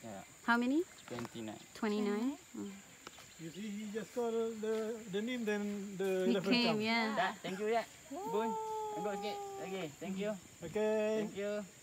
Yeah. How many? 29. 29. You see, he just called the name, then the He elephant came, come. yeah. Dah, thank you ya. Bun. Angkat sikit lagi. Thank you. Okay. Thank you.